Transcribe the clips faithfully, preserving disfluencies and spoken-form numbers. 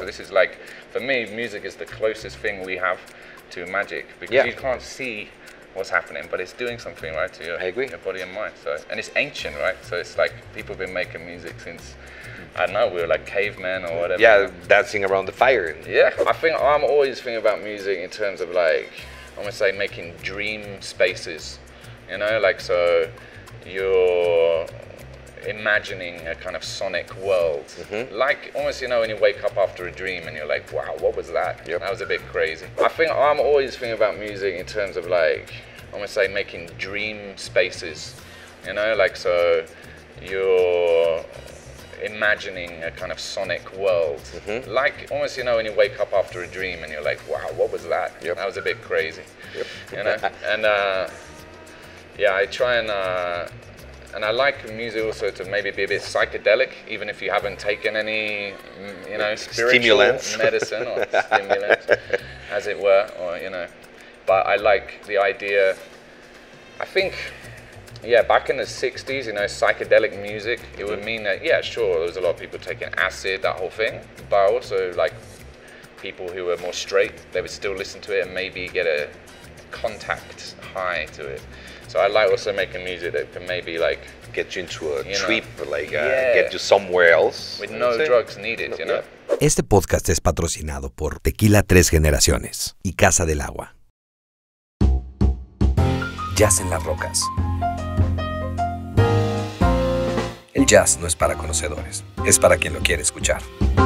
So this is like, for me, music is the closest thing we have to magic, because Yeah. you can't see what's happening, but it's doing something, right, to your, I agree. your body and mind. So, and it's ancient, right? So it's like people have been making music since, I don't know, we were like cavemen or whatever. Yeah, dancing around the fire. Yeah, I think I'm always thinking about music in terms of like, I'm gonna say making dream spaces, you know, like so you're imagining a kind of sonic world, mm-hmm. like almost, you know, when you wake up after a dream and you're like, wow, what was that? Yep. That was a bit crazy. I think I'm always thinking about music in terms of like, I'm gonna say making dream spaces, you know, like so you're imagining a kind of sonic world, mm-hmm. like almost, you know, when you wake up after a dream and you're like, wow, what was that? Yep. That was a bit crazy. Yep. You know, and uh, yeah, I try and uh, and I like music also to maybe be a bit psychedelic, even if you haven't taken any, you know, spiritual Stimulants. medicine or stimulants, as it were, or you know. But I like the idea. I think. Yeah, back in the sixties, you know, psychedelic music, it would mean that, yeah, sure, there was a lot of people taking acid, that whole thing, but also like people who were more straight, they would still listen to it and maybe get a contact high to it. So I like also making music that can maybe like get you into a you know, trip, like uh, yeah, get you somewhere else. with no Say. drugs needed, you know? Este podcast es patrocinado por Tequila Tres Generaciones y Casa del Agua. Jazz en las rocas. El jazz no es para conocedores, es para quien lo quiere escuchar.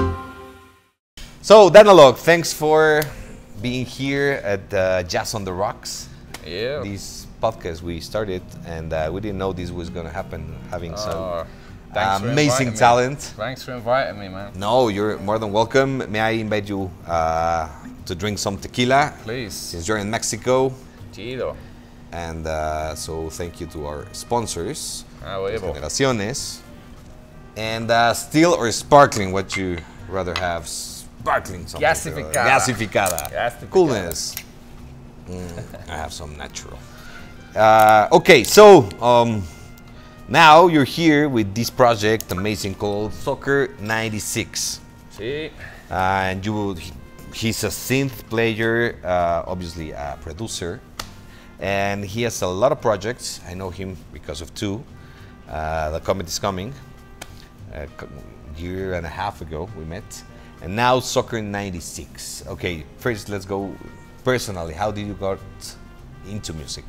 So, Danalog, thanks for being here at uh, Jazz on the Rocks. Yeah. This podcast we started, and uh, we didn't know this was going to happen, having some Oh, thanks for amazing inviting me. talent. Thanks for inviting me, man. No, you're more than welcome. May I invite you uh, to drink some tequila? Please. Since you're in Mexico. Chido. And uh, so thank you to our sponsors, Ah, huevo. Generaciones. And uh, still or sparkling, what you rather have? Sparkling something. Gasificada. Gasificada. Gasificada. Coolness. Mm, I have some natural. Uh, okay, so um, now you're here with this project, amazing, called Soccer ninety-six. Sí. Uh, and you, he's a synth player, uh, obviously a producer. And he has a lot of projects. I know him because of two. Uh, the Comet is Coming. A year and a half ago we met. And now Soccer ninety-six. Okay, first let's go personally. How did you got into music?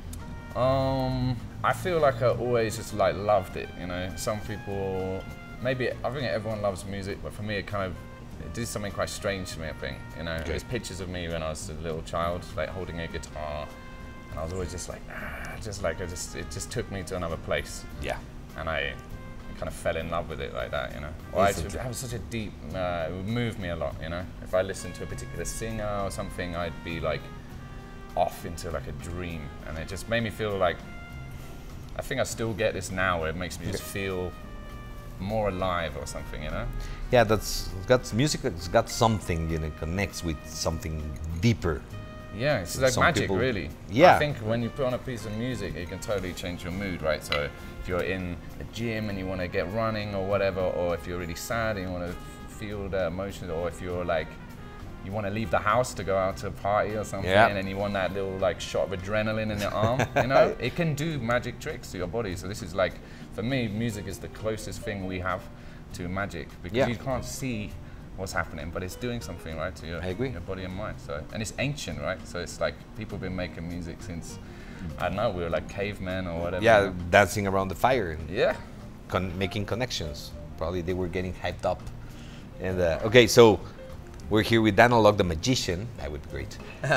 Um, I feel like I always just like loved it, you know. Some people, maybe, I think everyone loves music, but for me it kind of, it did something quite strange to me, I think, you know. Okay. There's pictures of me when I was a little child, like holding a guitar. And I was always just like, ah, just like, I just, it just took me to another place. Yeah. And I kind of fell in love with it like that, you know. Or I just have such a deep, uh, it would move me a lot, you know. If I listened to a particular singer or something, I'd be like off into like a dream. And it just made me feel like, I think I still get this now where it makes me just feel more alive or something, you know. Yeah, that's got music. It's got something, you know, connects with something deeper. Yeah, it's like Some magic, people- really. Yeah. I think when you put on a piece of music, it can totally change your mood, right? So if you're in a gym and you want to get running or whatever, or if you're really sad and you want to feel the emotions, or if you're like, you want to leave the house to go out to a party or something, Yeah. and you want that little like shot of adrenaline in your arm, you know, it can do magic tricks to your body. So this is like, for me, music is the closest thing we have to magic, because Yeah. you can't see what's happening, but it's doing something, right, to your, I agree. your body and mind. So, and it's ancient, right? So it's like people have been making music since, I don't know, we were like cavemen or whatever. Yeah, dancing around the fire and Yeah. con- making connections. Probably they were getting hyped up. And uh, okay, so we're here with Danalog the magician. That would be great.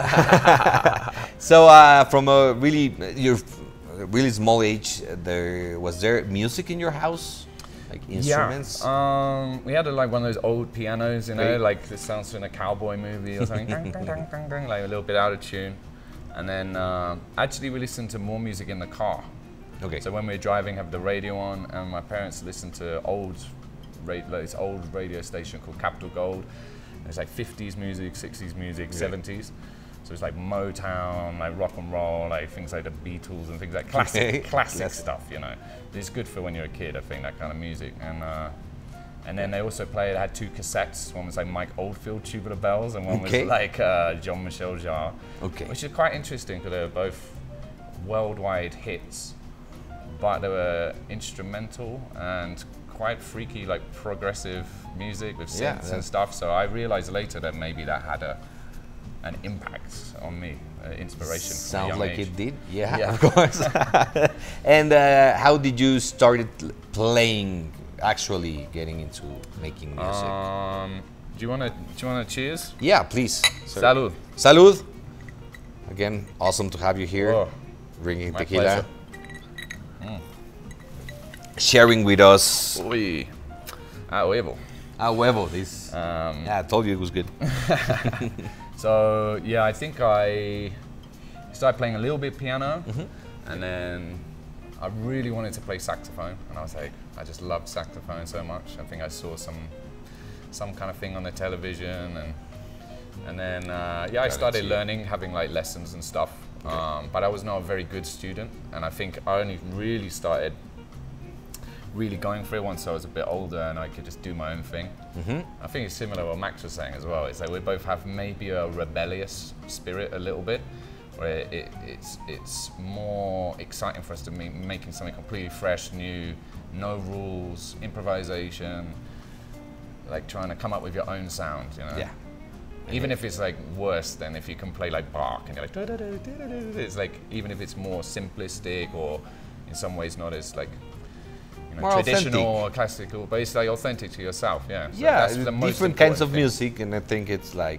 So uh, from a really, your really small age, there was there music in your house, like instruments? Yeah. Um, we had a, like one of those old pianos, you know, Okay. like this sounds in a cowboy movie or something, dang, dang, dang, dang, dang, like a little bit out of tune. And then uh, actually we listened to more music in the car. Okay. So when we were driving, have the radio on, and my parents listened to old, ra- like this old radio station called Capital Gold. It's like fifties music, sixties music, Yeah. seventies. So it's like Motown, like rock and roll, like things like the Beatles and things like classic, classic Classic. stuff, you know. It's good for when you're a kid, I think, that kind of music. And uh, And then they also played, had two cassettes. One was like Mike Oldfield, Tubular Bells, and one Okay. was like uh, Jean-Michel Jarre. Okay. Which is quite interesting because they were both worldwide hits, but they were instrumental and quite freaky, like progressive music with synths Yeah, and that's- stuff. So I realized later that maybe that had a an impact on me, uh, inspiration. from a Sounds young like age. it did. Yeah, Yeah. of course. And uh, how did you started playing? Actually, getting into making music? Um, do you want to? Do you want to cheers? yeah, please. Sir. Salud. Salud. Again, awesome to have you here, Oh, drinking my tequila, pleasure. sharing with us. Uy, ah, huevo. Ah, huevo. This. Um, yeah, I told you it was good. So yeah, I think I started playing a little bit piano, and then I really wanted to play saxophone, and I was like, I just loved saxophone so much. I think I saw some some kind of thing on the television, and and then uh, yeah, I Got started into it. learning, having like lessons and stuff. Um, but I was not a very good student, and I think I only really started really going for it once I was a bit older and I could just do my own thing. Mm-hmm. I think it's similar to what Max was saying as well. It's like we both have maybe a rebellious spirit a little bit, where it, it's it's more exciting for us to be making something completely fresh, new, no rules, improvisation, like trying to come up with your own sound, you know? Yeah. Even if it's like worse than if you can play like Bach and you're like, "Da-da-da-da-da-da," it's like, even if it's more simplistic or in some ways not as like, you know, More traditional authentic. or classical, but it's like authentic to yourself, yeah. So yeah, that's the most different kinds important of thing. music, and I think it's like,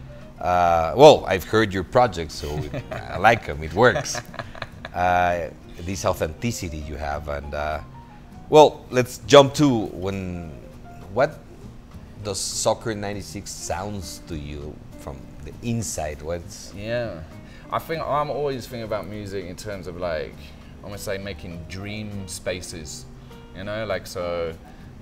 uh, well, I've heard your projects, so it, I like them. It works. Uh, this authenticity you have, and uh, well, let's jump to when. What does Soccer ninety-six sounds to you from the inside? What's Yeah, I think I'm always thinking about music in terms of like, I'm gonna say making dream spaces, you know, like so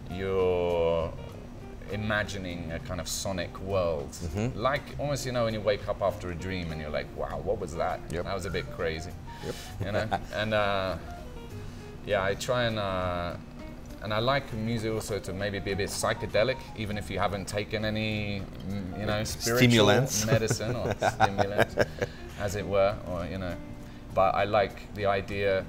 you're imagining a kind of sonic world, like almost, you know, when you wake up after a dream and you're like, wow, what was that? Yep. That was a bit crazy, you know, and uh, yeah, I try and. Uh, And I like music also to maybe be a bit psychedelic, even if you haven't taken any, mm, you know, spiritual Stimulants. medicine or stimulants, as it were, or you know. But I like the idea.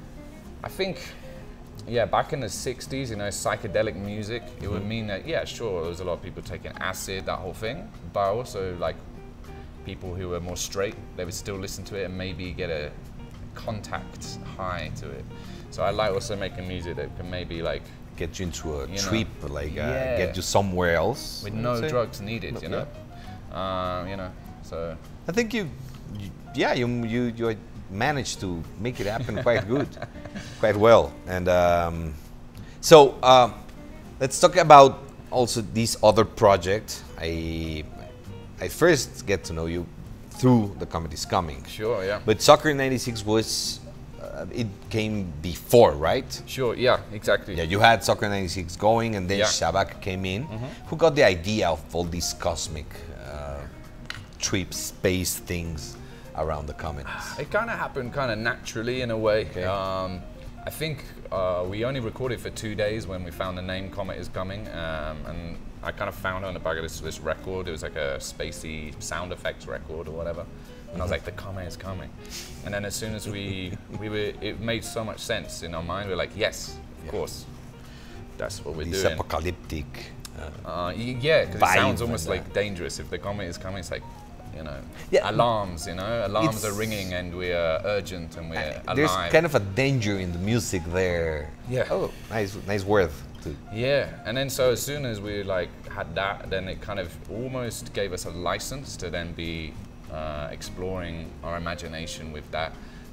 I think, yeah, back in the sixties, you know, psychedelic music, it would mean that, yeah, sure, there was a lot of people taking acid, that whole thing, but also like people who were more straight, they would still listen to it and maybe get a contact high to it. So I like also making music that can maybe like get you into a You know, trip, like uh, yeah. get you somewhere else? with I no would say. drugs needed, No, you know. Uh, you know, so I think you, you yeah, you you you managed to make it happen quite good, quite well. And um, so um, let's talk about also this other project. I I first get to know you through The Comedy's Coming, sure, yeah, but Soccer ninety-six was uh, it came before, right? sure, yeah, exactly. Yeah, you had Soccer ninety-six going, and then Yeah. Shabak came in. Who got the idea of all these cosmic uh, trips, space things around the comets? It kind of happened kind of naturally in a way. Okay. Um, I think uh, we only recorded for two days when we found the name Comet is Coming, um, and I kind of found it on the back of this, this record. It was like a spacey sound effects record or whatever. And I was like, the comet is coming. And then as soon as we, we were, it made so much sense in our mind. We were like, yes, of course. That's what we're This doing. apocalyptic. Uh, y- yeah, because vibe it sounds and almost that. like dangerous. If the comet is coming, it's like, you know, Yeah. alarms, you know, alarms are It's- ringing and we're urgent and we're There's alive. kind of a danger in the music there. Yeah. Oh, nice, nice word. To, Yeah, and then so as soon as we like had that, then it kind of almost gave us a license to then be uh, exploring our imagination with that,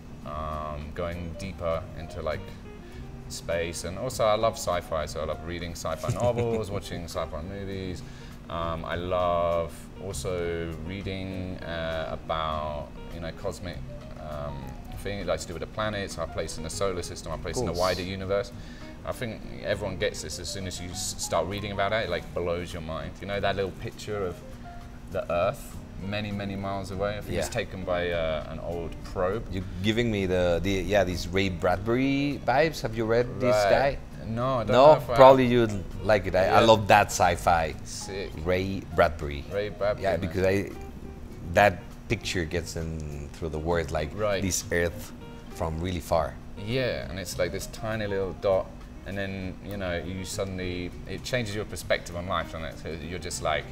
um, going deeper into like space. And also I love sci-fi, so I love reading sci-fi novels, watching sci-fi movies. Um, I love also reading uh, about, you know, cosmic um, things, like to do with the planets, our place in the solar system, our place in the Cool. wider universe. I think everyone gets this as soon as you s- start reading about it, it like blows your mind. You know, that little picture of the Earth many, many miles away. I think it's Yeah. taken by uh, an old probe. you're giving me the, the yeah these Ray Bradbury vibes. Have you read this Right. guy? No, I don't No, know if I probably you'd like it. I, I Yeah. love that sci-fi. Sick. Ray Bradbury. Ray Bradbury, Yeah, man. because I that picture gets in through the words like Right. this Earth from really far. Yeah, and it's like this tiny little dot, and then you know you suddenly it changes your perspective on life, doesn't it? So you're just like,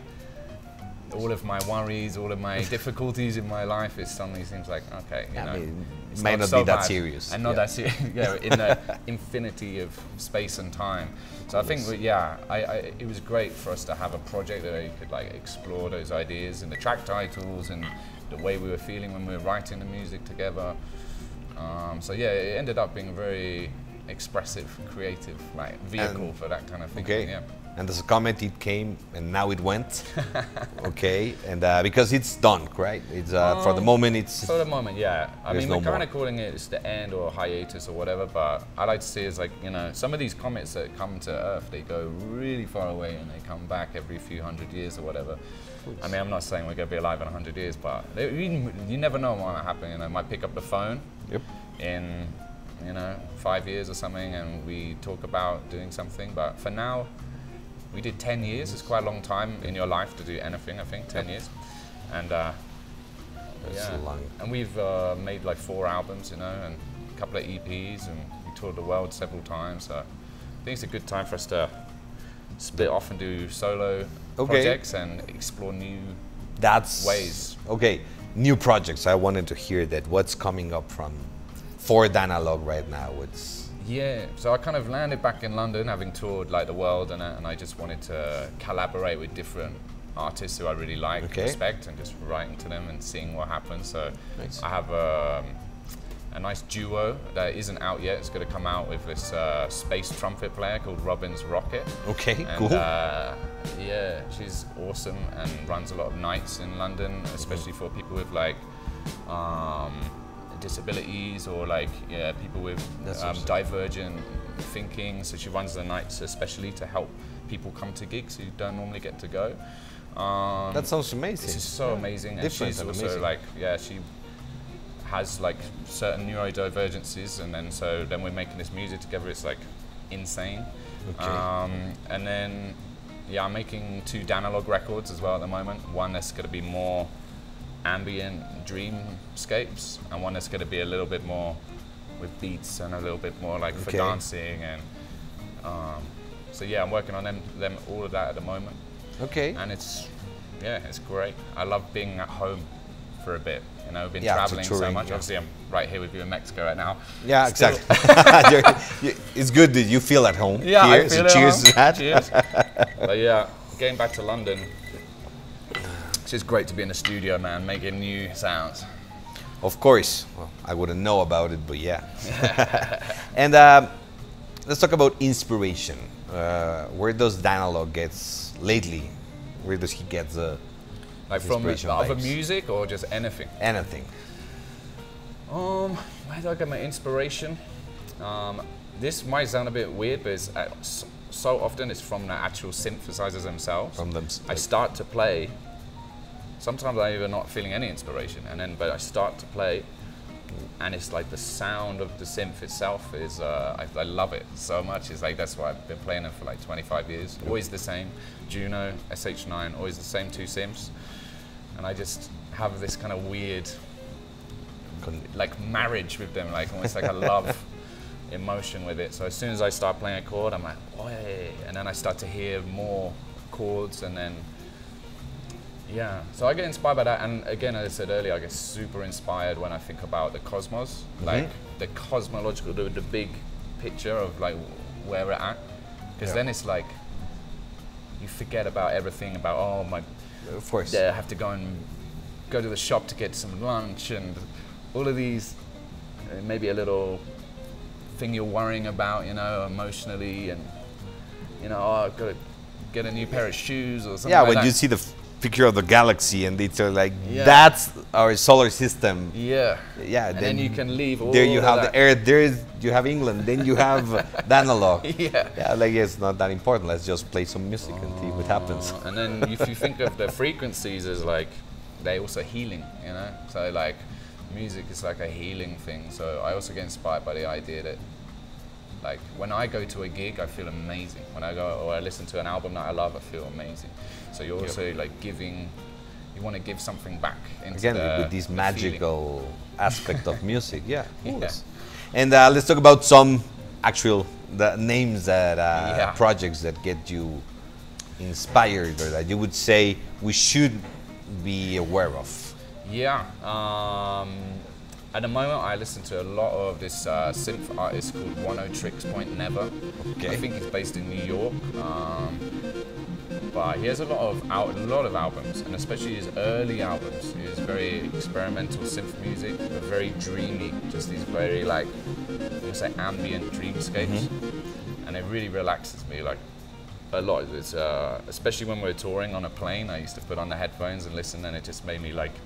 all of my worries, all of my difficulties in my life, it suddenly seems like okay, you I know, mean, it's may not so be that bad, serious. and not Yeah. that serious. Yeah, in the infinity of space and time. So I think, that, yeah, I, I, it was great for us to have a project that you could like explore those ideas and the track titles and the way we were feeling when we were writing the music together. Um, so yeah, it ended up being a very expressive, creative like vehicle And- for that kind of thing. Okay. Yeah. And as a comment, it came and now it went. Okay, and uh, because it's done, right? It's uh, for the Um, moment. It's For the moment, yeah. I There's mean, no we're kind more. of calling it it's the end or hiatus or whatever, but I like to see it as like, you know, some of these comets that come to Earth, they go really far away and they come back every few hundred years or whatever. I mean, I'm not saying we're going to be alive in a hundred years, but they, you, you never know what might happen. You know, I might pick up the phone Yep. in, you know, five years or something and we talk about doing something, but for now, we did ten years. It's quite a long time in your life to do anything, I think, ten years. And uh, That's yeah. long. And we've uh, made like four albums, you know, and a couple of E Ps, and we toured the world several times. So I think it's a good time for us to split off and do solo Okay. projects and explore new. That's Ways. Okay, new projects. I wanted to hear that. What's coming up from for Danalog right now? What's Yeah, so I kind of landed back in London, having toured like the world, and, I- and I just wanted to collaborate with different artists who I really like, Okay. respect, and just writing to them and seeing what happens. So Nice. I have um, a nice duo that isn't out yet. It's going to come out with this uh, space trumpet player called Robin's Rocket. okay? And, Cool. Uh, yeah, she's awesome and runs a lot of nights in London, especially for people with like um, disabilities or like yeah, people with That's um, awesome. divergent thinking. So she runs the nights especially to help people come to gigs who don't normally get to go. Um, That sounds amazing. This is so Yeah. amazing, and Different she's and also amazing. like yeah, she has like certain neurodivergencies, and then so then we're making this music together. It's like insane. Okay. Um, and then yeah, I'm making two Danalog records as well at the moment. One that's going to be more ambient dreamscapes, and one that's going to be a little bit more with beats and a little bit more like for Okay. dancing and um, so yeah, I'm working on them, them all of that at the moment, Okay. and it's yeah, it's great. I love being at home for a bit. You know, I've been Yeah, after traveling so touring, much. yeah. Obviously, I'm right here with you in Mexico right now. Yeah, Still- exactly. You're- you- it's good that you feel at home. Yeah, here, I so feel it cheers home. to that. Cheers. But yeah, getting back to London, it's just great to be in the studio, man, making new sounds. Of course. Well, I wouldn't know about it, but yeah. And um, let's talk about inspiration. Uh, where does Danalog gets lately? Where does he get the Like from the Inspiration other vibes. music or just anything? anything? Um, where do I get my inspiration? Um, this might sound a bit weird, but it's, uh, s- so often it's from the actual synthesizers themselves. From them? I start to play. Sometimes I'm even not feeling any inspiration, and then but I start to play, and it's like the sound of the synth itself is. Uh, I, I love it so much. It's like that's why I've been playing it for like twenty-five years. Always the same, Juno, S H nine, always the same two synths, and I just have this kind of weird Con- like marriage with them, like almost like a love emotion with it. So as soon as I start playing a chord, I'm like, oi, and then I start to hear more chords, and then yeah. So I get inspired by that, and again, as I said earlier, I get super inspired when I think about the cosmos, like the cosmological, the, the big picture of like where we're at, because Yeah. then it's like you forget about everything about oh my. Of course. Yeah, I have to go and go to the shop to get some lunch and all of these, uh, maybe a little thing you're worrying about, you know, emotionally, and you know, oh, I've got to get a new pair of shoes or something. Yeah, like when that. you see the f- picture of the galaxy and it's uh, like Yeah. that's our solar system. Yeah. Yeah, And then, you can leave all There you of have that. the Earth. There is you have England. Then you have Danalog. Yeah. Yeah, like it's not that important. Let's just play some music and see what happens. Uh, and then if you think of the frequencies as like, they also healing, you know? So like, music is like a healing thing. So I also get inspired by the idea that Like when I go to a gig, I feel amazing. When I go or I listen to an album that I love, I feel amazing. So you're also yep. like giving, you want to give something back into Again, the, with this the magical feeling. aspect of music. Yeah. Yeah. And uh, let's talk about some actual the names that uh, yeah. projects that get you inspired, or that you would say we should be aware of. Yeah. Um, at the moment, I listen to a lot of this uh, synth artist called Oneohtrix Point Never. Okay. I think he's based in New York. Um, But he has a lot of out, a lot of albums, and especially his early albums. He was very experimental synth music, but very dreamy. Just these very like, you say, ambient dreamscapes, mm-hmm. and it really relaxes me like a lot. It's uh, especially when we're touring on a plane. I used to put on the headphones and listen, and it just made me like,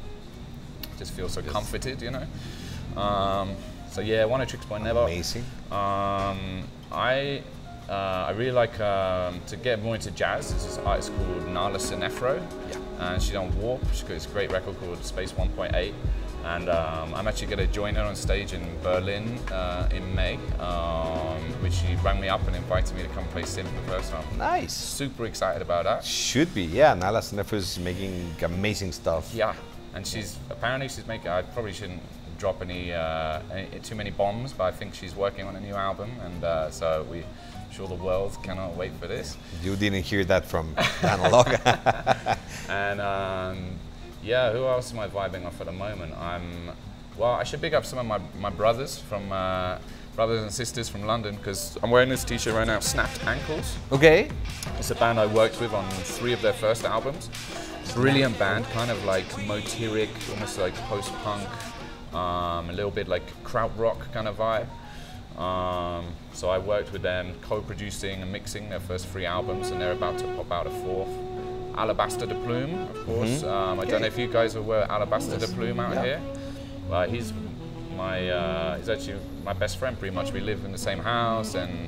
just feel so yes. comforted, you know. Um, so yeah, Oneohtrix Point Never. Amazing. Um, I. Uh, I really like um, to get more into jazz. There's this artist called Nala Sinefro, yeah. and she's on Warp. She's got this great record called Space one point eight, and um, I'm actually going to join her on stage in Berlin uh, in May, um, which she rang me up and invited me to come play synth for the first time. Nice. Super excited about that. Should be, yeah. Nala Sinefro is making amazing stuff. Yeah, and she's apparently she's making. I probably shouldn't drop any, uh, any too many bombs, but I think she's working on a new album, and uh, so we. Sure, the world cannot wait for this. You didn't hear that from Analog. And um, yeah, who else am I vibing off at the moment? I'm, well, I should big up some of my, my brothers from, uh, brothers and sisters from London, because I'm wearing this t-shirt right now, Snapped Ankles. Okay. It's a band I worked with on three of their first albums. Brilliant band, kind of like motoric, almost like post-punk, um, a little bit like krautrock kind of vibe. Um, so I worked with them, co-producing and mixing their first three albums, and they're about to pop out a fourth. Alabaster de Plume, of course. Mm-hmm. um, I okay. don't know if you guys are aware of Alabaster de Plume out yeah. here. But he's my, uh, he's actually my best friend pretty much. We live in the same house, and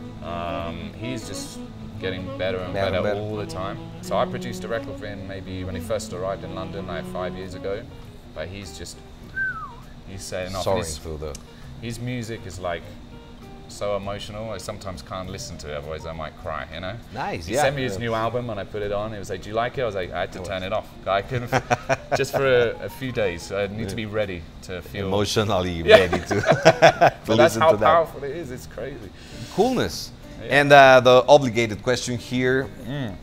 um, he's just getting better and better, better all the time. So I produced a record for him maybe when he first arrived in London like five years ago. But he's just, he's setting off. Sorry for the... His music is like so emotional. I sometimes can't listen to it, otherwise I might cry. You know. Nice. He yeah. sent me his new album, and I put it on. He was like, "Do you like it?" I was like, "I had to turn it off. I couldn't just for a, a few days. I need to be ready to feel emotionally yeah. ready to, to but listen that's how to that. powerful it is. It's crazy. Coolness. Yeah. And uh, the obligated question here: mm.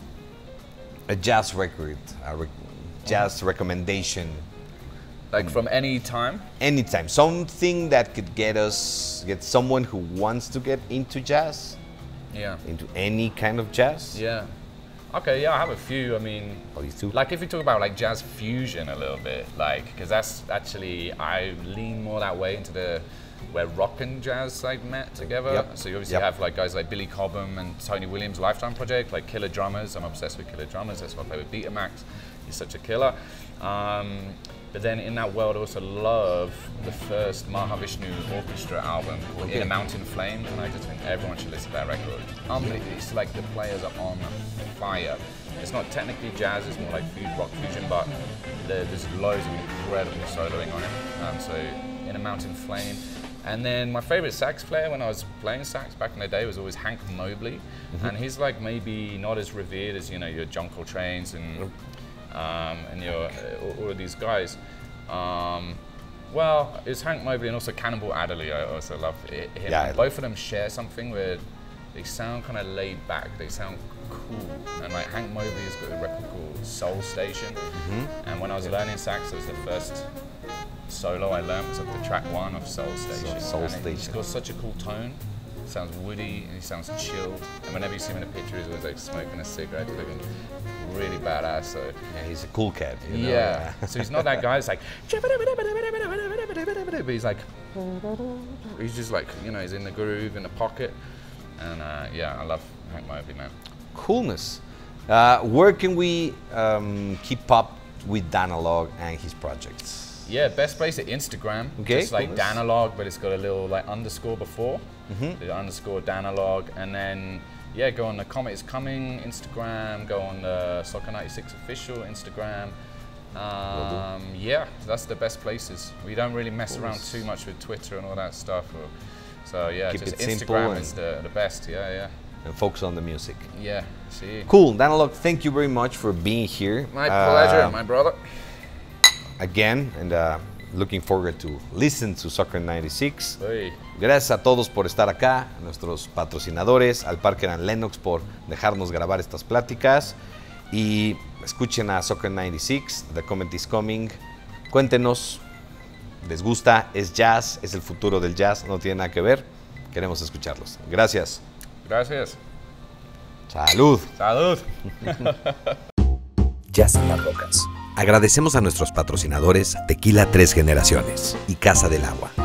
a jazz record, a re jazz mm. recommendation. Like from any time? Anytime. Something that could get us, get someone who wants to get into jazz. Yeah. Into any kind of jazz. Yeah. Okay, yeah, I have a few. I mean, oh, you too? Like if you talk about like jazz fusion a little bit, like, because that's actually, I lean more that way into the, where rock and jazz like met together. Yep. So you obviously yep. have like guys like Billy Cobham and Tony Williams' Lifetime project, like Killer Drummers. I'm obsessed with Killer Drummers. That's why I play with Betamax. He's such a killer. Um, But then in that world, I also love the first Mahavishnu Orchestra album called okay. In a Mountain Flame, and I just think everyone should listen to that record. Um, it's like the players are on fire. It's not technically jazz, it's more like rock fusion, but there's loads of incredible soloing on it. Um, so In a Mountain Flame. And then my favorite sax player when I was playing sax back in the day was always Hank Mobley. Mm-hmm. And he's like maybe not as revered as, you know, your John Coltrane's and Um, and your uh, all of these guys. Um, well, it's Hank Mobley and also Cannonball Adderley. I also love it, him. Yeah, both of them share something where they sound kind of laid back. They sound cool. And like Hank Mobley's got a record called Soul Station. Mm-hmm. And when I was learning sax, it was the first solo I learned was of the track one of Soul Station. Soul and Station. It's got such a cool tone. It sounds woody and he sounds chilled. And whenever you see him in a picture, he's always like smoking a cigarette, looking really badass. So yeah, he's a cool cat. You know? Yeah. So he's not that guy. It's like, but he's like, he's just like, you know, he's in the groove, in the pocket, and uh, yeah, I love Hank Mobley, man. Coolness. Uh, where can we um, keep up with Danalog and his projects? Yeah, best place at Instagram. Okay, just like coolness. Danalog, but it's got a little like underscore before. Mm-hmm. The underscore Danalog, and then yeah, go on the Comet is Coming Instagram. Go on the Soccer ninety-six official Instagram. Um, yeah, that's the best places. We don't really mess around too much with Twitter and all that stuff. Or So yeah, Keep just it simple Instagram and- is the, the best. Yeah, yeah, and focus on the music. yeah. See, Cool, Danilog, thank you very much for being here. my Uh, pleasure, my brother. Again, and uh, looking forward to listen to Soccer ninety-six. Hey. Gracias a todos por estar acá, a nuestros patrocinadores, al Parker and Lennox por dejarnos grabar estas pláticas. Y escuchen a Soccer ninety-six, The Comment is Coming. Cuéntenos, ¿les gusta? ¿Es jazz? ¿Es el futuro del jazz? No tiene nada que ver. Queremos escucharlos. Gracias. Gracias. Salud. Salud. Jazz en las Rocas. Agradecemos a nuestros patrocinadores Tequila Tres Generaciones y Casa del Agua.